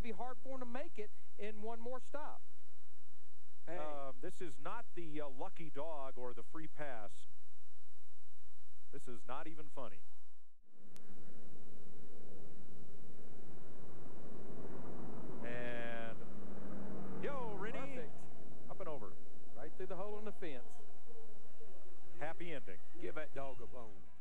be hard for him to make it in one more stop. Hey. This is not the lucky dog or the free pass. This is not even funny. And yo, Rennie. Perfect. Up and over. Right through the hole in the fence. Happy ending. Give that dog a bone.